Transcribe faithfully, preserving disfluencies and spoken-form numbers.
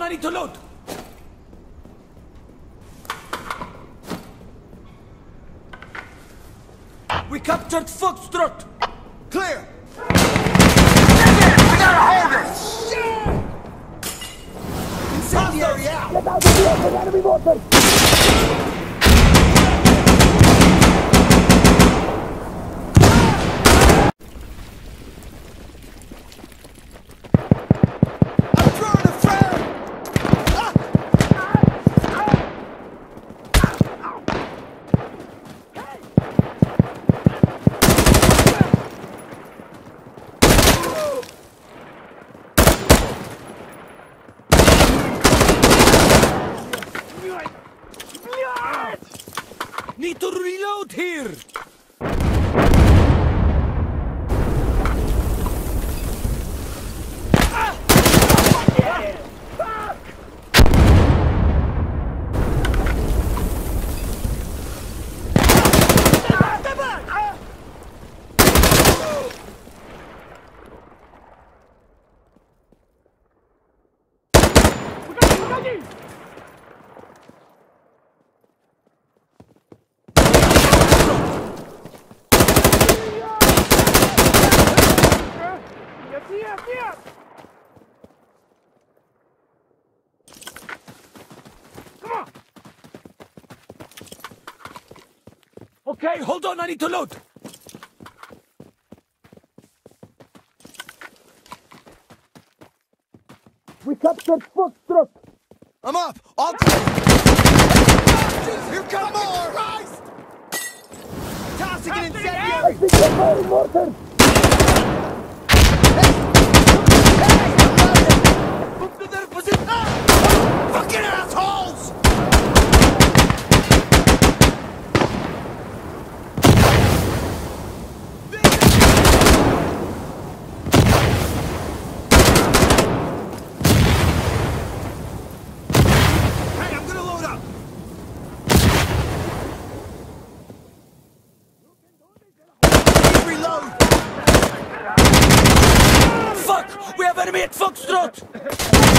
need to load. We captured Foxtrot. Clear. We gotta hold it. Incendiary out. Get out of the open, enemy mortar! I'm throwing a flare. Ah! Need to reload here. Okay, hold on, I need to load. We captured Foxtrot! I'm up. I'll Here come more. Christ! Tossing an incendiary. I think they're firing mortars! Move to their position. Ah! Fucking assholes! Hey, I'm gonna load up. Reload. Fuck! We have enemy at Foxtrot!